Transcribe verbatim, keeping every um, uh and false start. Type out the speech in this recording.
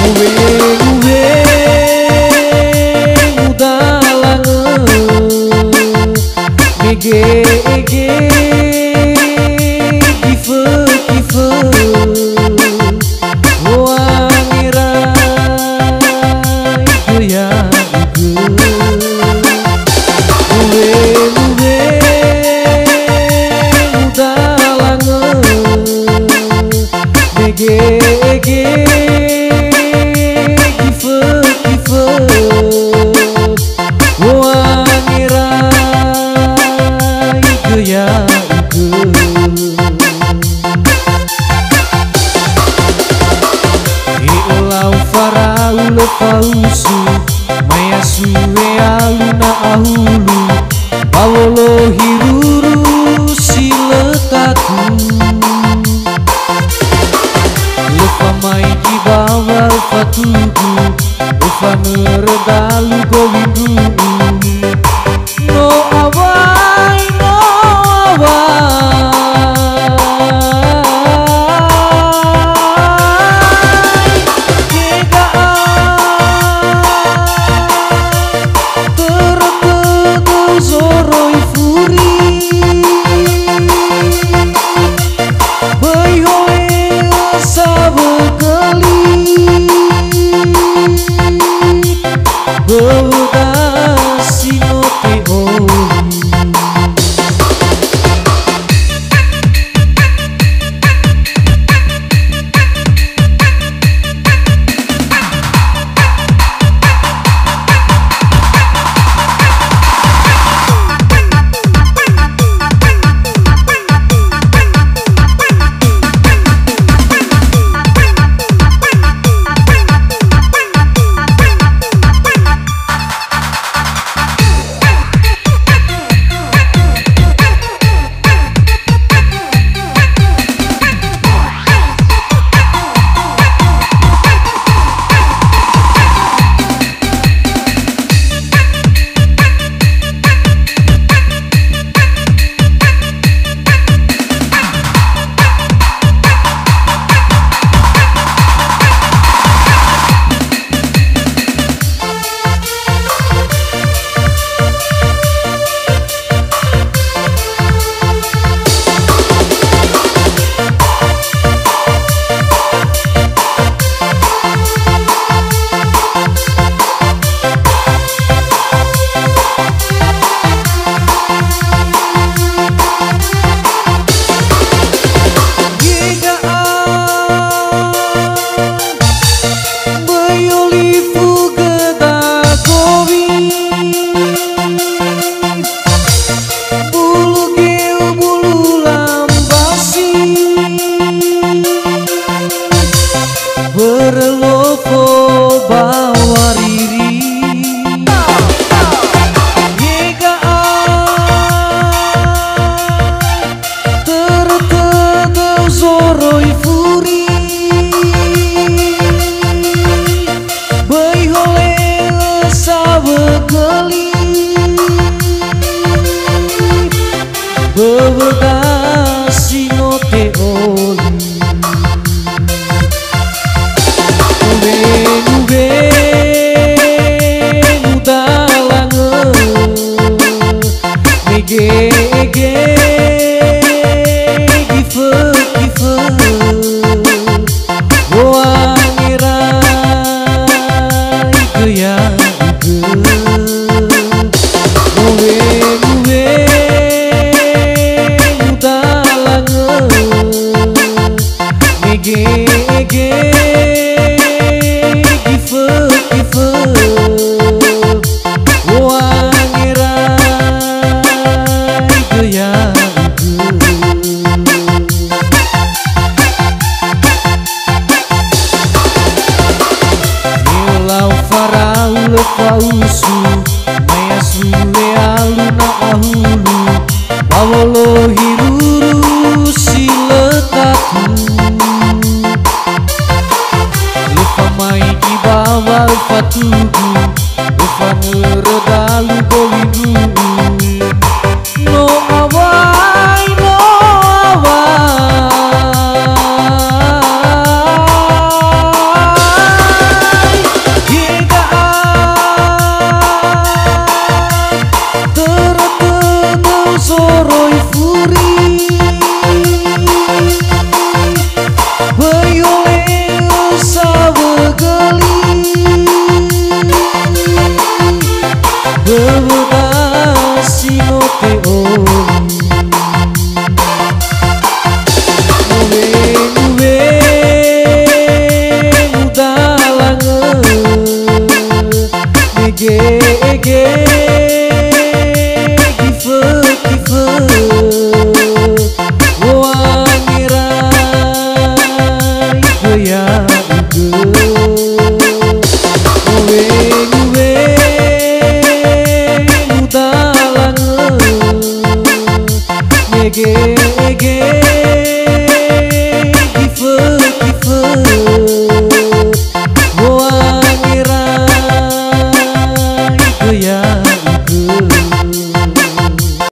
Uwe-uwe udalange Mege-ege kife-kife Wangirai goyang-ge Uwe-uwe udalange Mege-ege kife-kife Wangirai goyang-ge Iulau farau lepausu Maya suwe aluna ahulu Bawolo hiruru siletatu Lupa mai di bawah fatugu Lupa meredalu gowindu No awai, no awai Kegaan terkedu zoroi furi Beihoi sabekali Beudasi no teori Berlovo bawariri Yegaan terkedu zoroi furi Beihole sabekali Beudasi no teoli Uwe-uwe udalange Mege-ege kife-kife Wangirai goyang-ge Uwe-uwe udalange Mege-ege kife-kife Wangirai goyang-ge Iulau farau lepausu Maya suwe aluna ahulu Bawolo hiruru siletatu Lupa mai di bawah fatugu Lupa meredalu gowindu No awai, no awai Ege ege